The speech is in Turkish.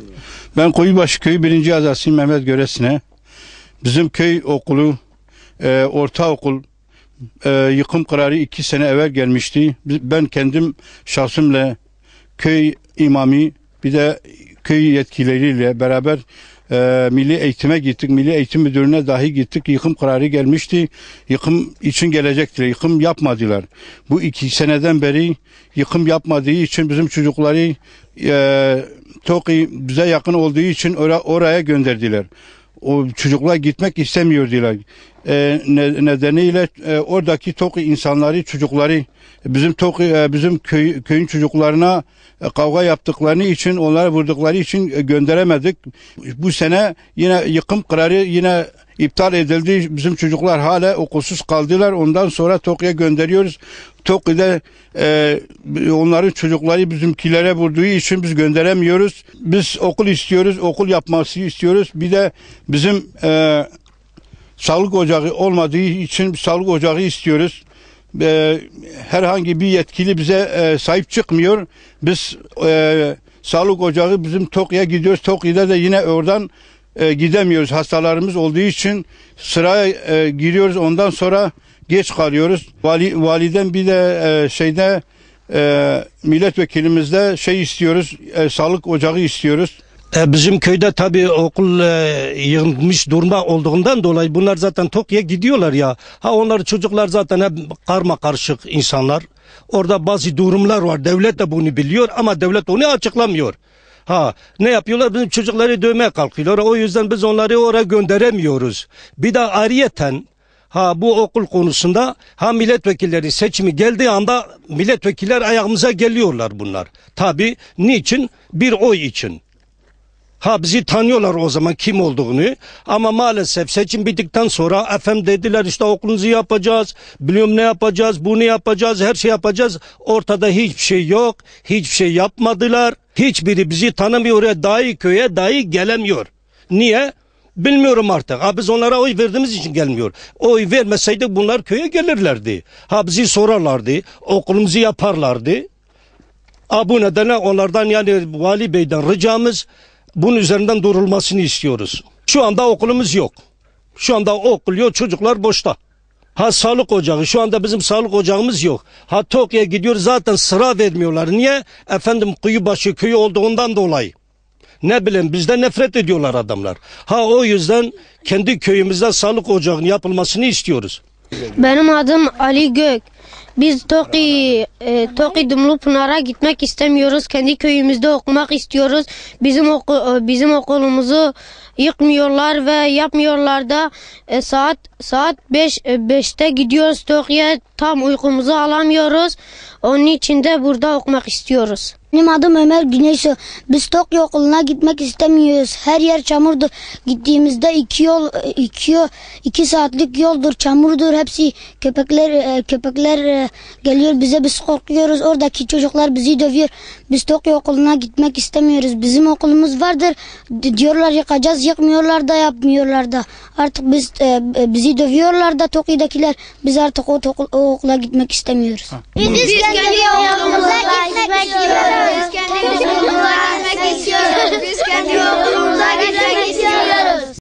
Ben Koyubaşı Köyü 1. Azasıyım, Mehmet Göresine. Bizim köy okulu, ortaokul yıkım kararı 2 sene evvel gelmişti. Ben kendim şahsımla köy imamı bir de köy yetkilileriyle beraber milli eğitime gittik. Milli Eğitim Müdürlüğü'ne dahi gittik. Yıkım kararı gelmişti. Yıkım için gelecektiler. Yıkım yapmadılar. Bu 2 seneden beri yıkım yapmadığı için bizim çocukları TOKİ bize yakın olduğu için oraya gönderdiler. O çocuklar gitmek istemiyordular. Nedeniyle oradaki TOKİ insanları, çocukları bizim köyün çocuklarına kavga yaptıklarını için, onları vurdukları için gönderemedik. Bu sene yine yıkım kararı yine iptal edildi. Bizim çocuklar hala okulsuz kaldılar. Ondan sonra TOKİ'ye gönderiyoruz. TOKİ'de onların çocukları bizimkilere vurduğu için biz gönderemiyoruz. Biz okul istiyoruz, okul yapması istiyoruz. Bir de bizim sağlık ocağı olmadığı için sağlık ocağı istiyoruz. Herhangi bir yetkili bize sahip çıkmıyor. Biz sağlık ocağı bizim TOKİ'ye gidiyoruz. TOKİ'de de yine oradan gidemiyoruz. Hastalarımız olduğu için sıraya giriyoruz. Ondan sonra geç kalıyoruz. Validen bir de milletvekilimizde istiyoruz. Sağlık ocağı istiyoruz. Bizim köyde tabii okul yığılmış durumda olduğundan dolayı bunlar zaten TOKİ'ye gidiyorlar ya. Onlar çocuklar zaten hep karma karışık insanlar. Orada bazı durumlar var. Devlet de bunu biliyor ama devlet onu açıklamıyor. Ne yapıyorlar? Bizim çocukları dövmeye kalkıyorlar. O yüzden biz onları oraya gönderemiyoruz. Bir de ayrıyeten bu okul konusunda milletvekilleri seçimi geldiği anda milletvekiller ayağımıza geliyorlar bunlar. Tabii niçin? Bir oy için. Bizi tanıyorlar o zaman kim olduğunu ama maalesef seçim bittikten sonra efendim dediler işte okulunuzu yapacağız, biliyorum ne yapacağız, bunu yapacağız, her şey yapacağız. Ortada hiçbir şey yok, hiçbir şey yapmadılar. Hiçbiri bizi tanımıyor, dahi köye dahi gelemiyor. Niye? Bilmiyorum artık. Biz onlara oy verdiğimiz için gelmiyor. Oy vermeseydik bunlar köye gelirlerdi. Bizi sorarlardı, okulumuzu yaparlardı. Bu nedenle onlardan yani Vali Bey'den ricamız bunun üzerinden durulmasını istiyoruz. Şu anda okulumuz yok. Şu anda okul yok, çocuklar boşta. Sağlık ocağı, şu anda bizim sağlık ocağımız yok. TOKİ'ye gidiyor zaten sıra vermiyorlar. Niye? Efendim Koyubaşı köyü olduğundan dolayı. Ne bileyim bizden nefret ediyorlar adamlar. O yüzden kendi köyümüzde sağlık ocağının yapılmasını istiyoruz. Benim adım Ali Gök. Biz TOKİ Dumlupınar'a gitmek istemiyoruz. Kendi köyümüzde okumak istiyoruz. Bizim okulumuzu yıkmıyorlar ve yapmıyorlar da saat 5'te gidiyoruz TOKİ'ye, tam uykumuzu alamıyoruz. Onun için de burada okumak istiyoruz. Benim adım Ömer Güneşo. Biz TOKİ okuluna gitmek istemiyoruz. Her yer çamurdur. Gittiğimizde 2 saatlik yoldur, çamurdur. Hepsi köpekler geliyor bize, biz korkuyoruz. Oradaki çocuklar bizi dövüyor. Biz TOKİ okuluna gitmek istemiyoruz. Bizim okulumuz vardır. Diyorlar yıkacağız, yıkmıyorlar da yapmıyorlar da. Artık bizi dövüyorlar da TOKİ'dekiler. Biz artık o okula gitmek istemiyoruz. Biz kendi okulumuza gitmek istiyoruz. Biz kendi okulumuza gitmek istiyoruz. Biz kendi okulumuza gitmek